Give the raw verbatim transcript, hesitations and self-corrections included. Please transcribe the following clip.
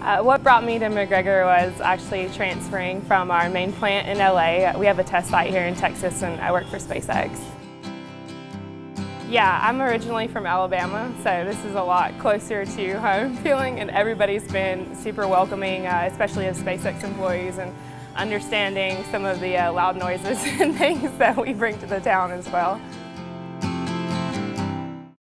Uh, what brought me to McGregor was actually transferring from our main plant in L A. We have a test site here in Texas and I work for SpaceX. Yeah, I'm originally from Alabama, so this is a lot closer to home feeling, and everybody's been super welcoming, uh, especially as SpaceX employees, and understanding some of the uh, loud noises and things that we bring to the town as well.